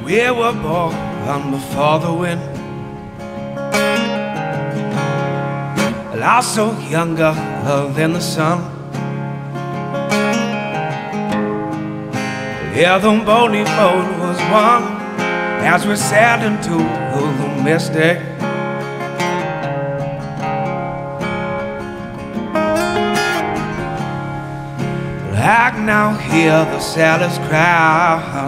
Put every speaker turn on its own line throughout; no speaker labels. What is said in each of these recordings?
We were born before the wind, also younger than the sun. Yeah, the boney boat was one as we sailed into the mystic. I can now hear the sailors cry,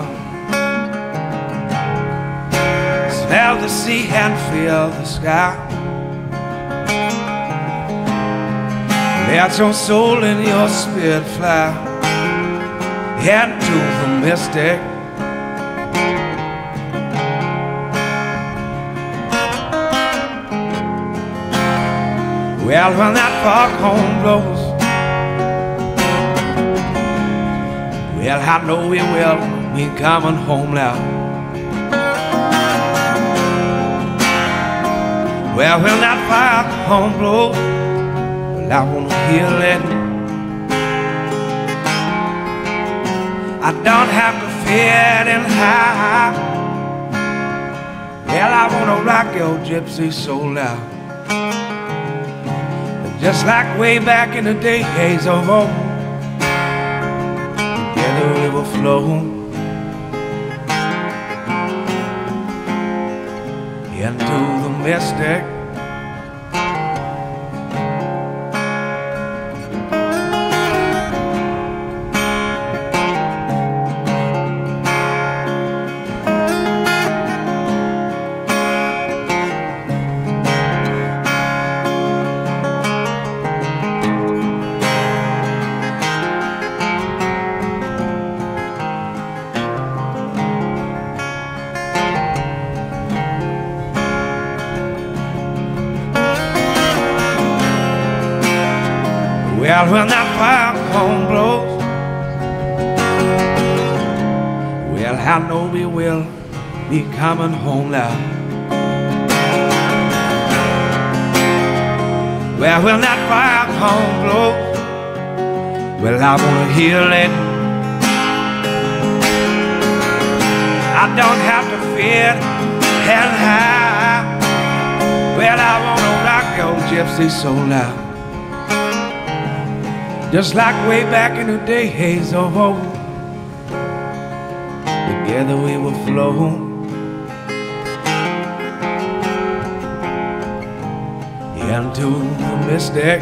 smell the sea and feel the sky. Let your soul and your spirit fly into the mystic. Well, when that foghorn blows, well, I know we will be coming home now. Well, when that foghorn blows, well, I wanna hear it. I don't have to fear it high. Well, I wanna rock your gypsy soul out, just like way back in the days of old. Together we will flow into the mystic. Well, when that foghorn blows, well, I know we will be coming home now. Well, when that foghorn blows, well, I wanna hear it. I don't have to fear and high. Well, I wanna rock your gypsy soul now, just like way back in the days of old. Together we will flow into the mystic.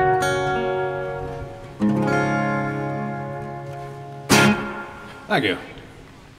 Thank you.